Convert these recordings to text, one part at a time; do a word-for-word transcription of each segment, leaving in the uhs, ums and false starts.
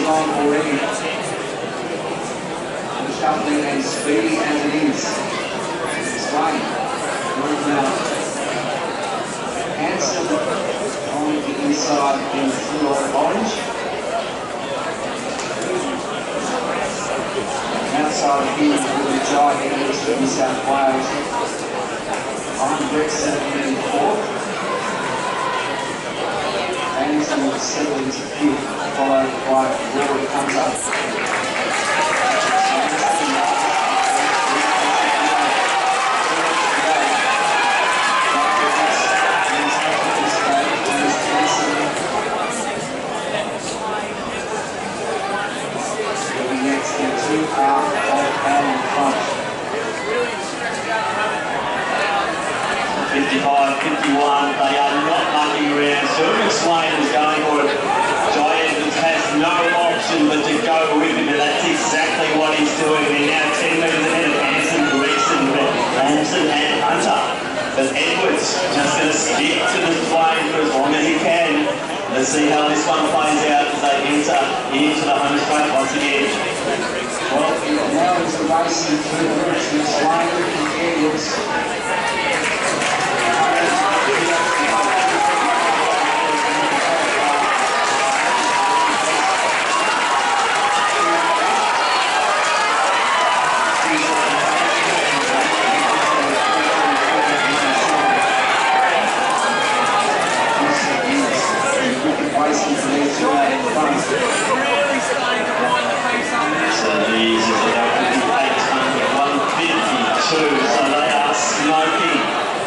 long already. And shuffling and speedy as it is. McSweyn. North now. Hansen on the inside in full orange. Outside of him with the giant Davies from New South Wales. On Gregson in fourth. Hansen will settle into fifth, followed by Rory comes up. Out of Callum front. fifty-five fifty-one, they are not mucking around. So McSweyn is going for it. Giant has no option but to go with him, and that's exactly what he's doing. They're now ten metres ahead of Hansen, Gregson, Hansen and Hunter. But Edwards just going to stick to the flame for as long as he can. Let's see how this one plays out as they enter into the home straight once again. Well, now it's the racing through the roots. McSweyn and Edwards. Racing for these two out in front. So these are fifty-eight hundred, one fifty-two, so they are smoking.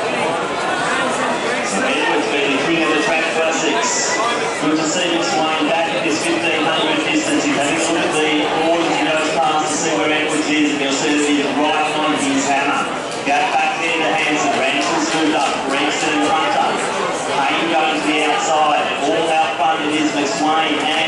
So Edwards being the king of the track classics. Good to see McSweyn back at this fifteen hundred distance. He's having a look at the orders he goes past to see where Edwards is, and you'll see that he's right on his hammer. Go back there to Hansen. Ramsden's moved up. Gregson and Hunter. Payne going to the outside. All out front it is McSweyn and